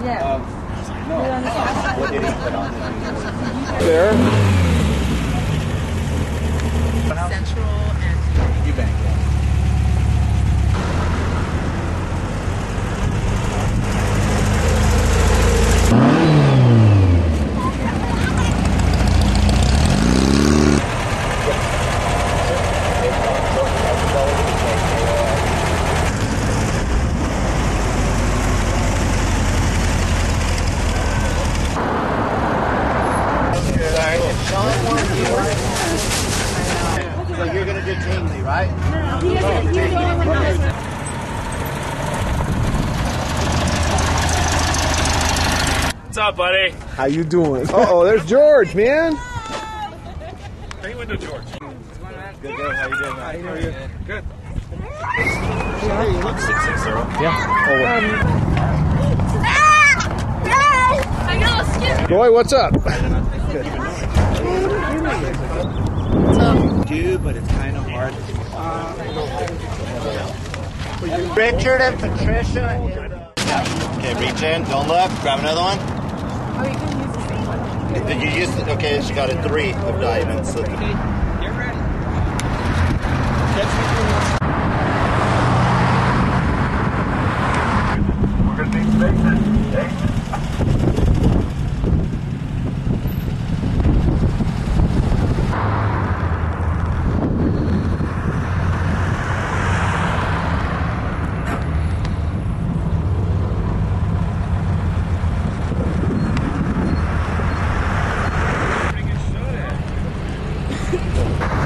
Yeah. What did he put on There. Central and Eubank, yeah. So you're gonna do Tingley, right? What's up, buddy? How you doing? Uh-oh, there's George, man. Hey, window, George. Good, good. How you doing? How are you? Good. Look, 660. Yeah. I know, excuse me. Boy, what's up? Dude, but it's kind of hard. Richard and Patricia. Okay, reach in. Don't look. Grab another one. Oh, you can use the same one. Did you use? Okay, she got a 3 of diamonds. So. You're ready. We're going to be spaces. Exit. Pretty good shot at it.